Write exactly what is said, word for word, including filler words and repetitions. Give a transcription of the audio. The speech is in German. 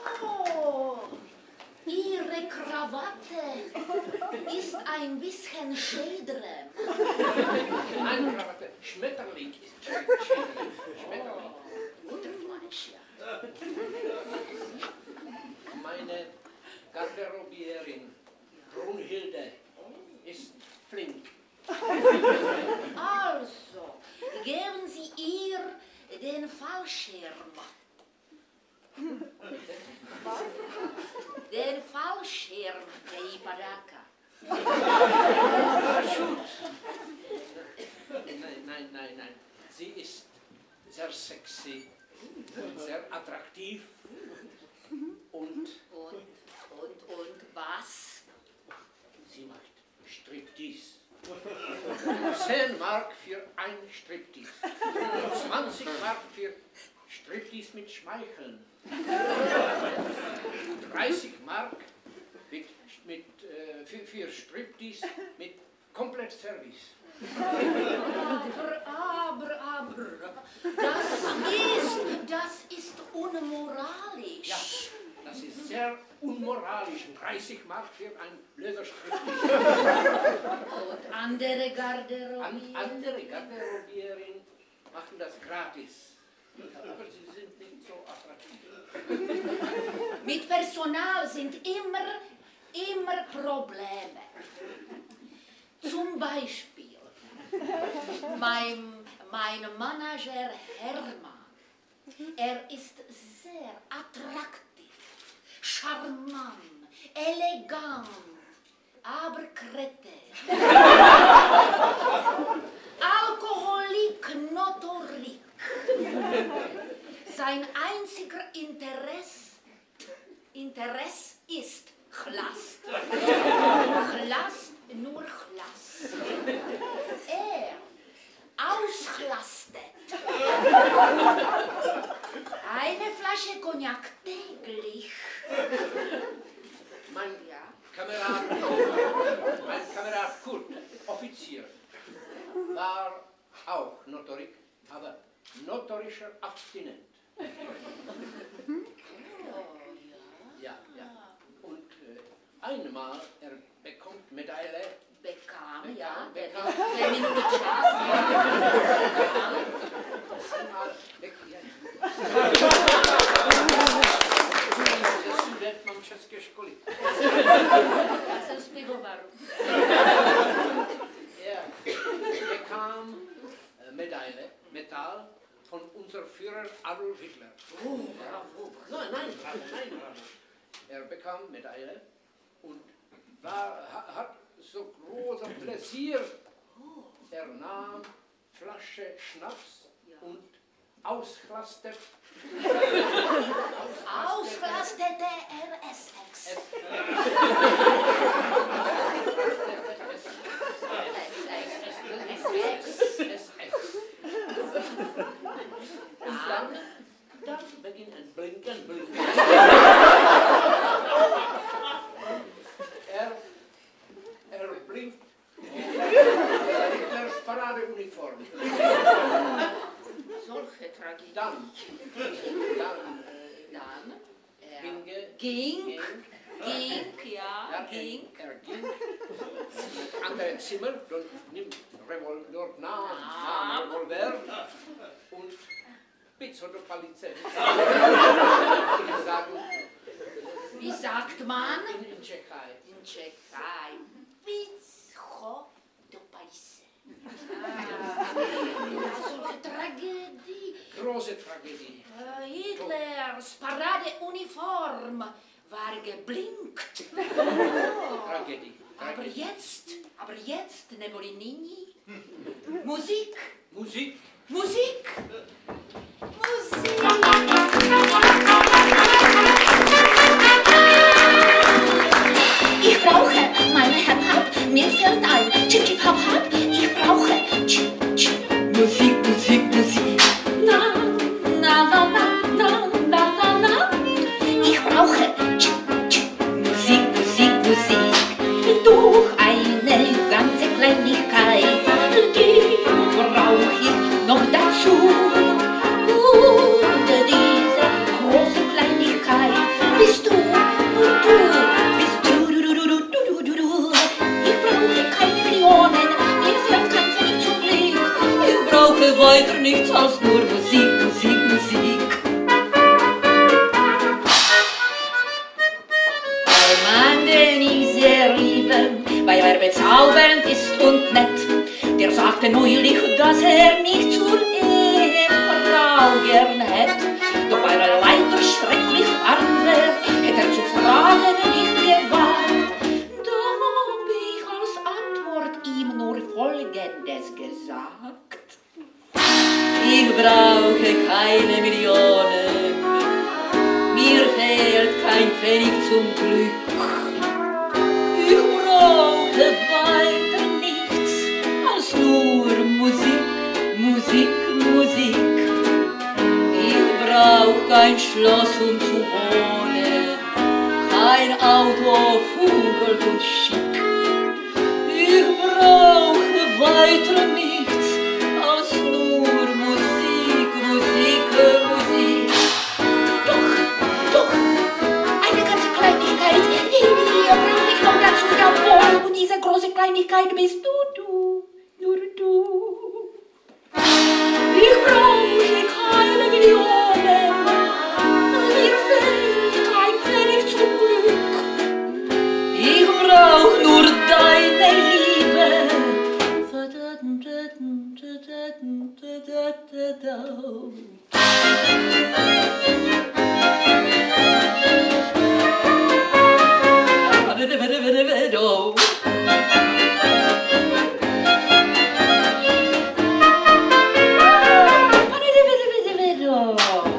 Oh, Ihre Krawatte ist ein bisschen schädrem. Meine Krawatte, Schmetterling ist Schädling. Schmetterling. Butterfleisch, ja. Meine Garderobierin, Brunhilde, ist flink. Also, geben Sie ihr den Fallschirm. Den Fallschirm, der Ipadaka. Nein, nein, nein, nein. Sie ist sehr sexy, sehr attraktiv und... Und, und, und was? Sie macht Striptease. zehn Mark für ein Striptease. zwanzig Mark für Striptease mit Schmeicheln. dreißig Mark mit, mit, äh, für, für Striptease mit Komplettservice. Aber, aber, aber, das ist, das ist unmoralisch. Ja, das ist sehr unmoralisch. dreißig Mark für ein Lederstriptease. Und andere Garderobien? An, andere Garderobierin machen das gratis. Aber sie sind nicht so attraktiv. Mit Personal sind immer, immer Probleme. Zum Beispiel mein, mein Manager Hermann. Er ist sehr attraktiv, charmant, elegant, aber Krete. Alkoholik, Notorik. Sein einziger Interesse, Interesse ist Chlast. Chlast, nur Chlast. Er auschlastet. Eine Flasche Cognac täglich. Mein Ja. Kamerad, mein Kamerad Kurt, Offizier, war auch Notorik, aber notorischer Abstinent. Oh, Ja, ja. Und äh, einmal, er bekommt Medaille. Bekam, ja, der, Bekam. der Minute Schlaf. Einmal weg, ja. Ze student mám české školy. Já jsem z pivovaru. Er bekam äh, Medaille, Metall, von unserem Führer Adolf Hitler. Oh, bravo. Nein, nein, bravo, nein, bravo. Er bekam Medaille und war, ha- hat so großer Pläsier. Er nahm Flasche Schnaps und auslastet. Auslastete R S X. Und dann, dann beginnt ein Blinken, Blinken. Er, er blinkt Hitlers Paradeuniform. Solche Tragödie. Dann, dann, äh, Dann, er Ginge, ging, ging, ging, ja, ja, ging. Er, er ging in das andere Zimmer und nimmt Revolver, dort nahm, nahm Revolver und pizzo do palice. Die sagen Wie sagt man? in, in Tschechei. In Tschechei. Pizzo do Paise. Ah, solche Tragödie. Große Tragödie. Äh, Hitlers Paradeuniform war geblinkt. Tragödie. Aber Tragödie. jetzt, aber jetzt, Nebolinini, Musik, Musik. Musik, Musik. Ich brauche meine Hip-Hop, mir fällt ein, Chip-Chip-Hop-Hop, ich brauche Chip-Chip. Musik, Musik, Musik. Na, na, na, na, na, na, na, na. Ich brauche Chip-Chip. Musik, Musik, Musik. Durch eine ganze Kleinigkeit, die brauche ich noch dazu. Frau gern hätt, doch weil er leider schrecklich arm wär, hätt er zu fragen nicht gewagt. Da hab ich als Antwort ihm nur Folgendes gesagt. Ich brauche keine Millionen, mir fehlt kein Pfennig zum Glück. Ich brauche weiter nichts als nur Musik, Musik, Musik. Ich brauch kein Schloss, um zu wohnen, kein Auto, Vogel und Schick. Ich brauche weiter nichts als nur Musik, Musik, Musik. Doch, doch, eine ganze Kleinigkeit, die brauche ich noch dazu, jawohl. Und diese große Kleinigkeit bist du, du, nur du. Ich brauche keine Millionen, mir fehlt kein Pfennig zum Glück. Ich brauch nur deine Liebe. Oh.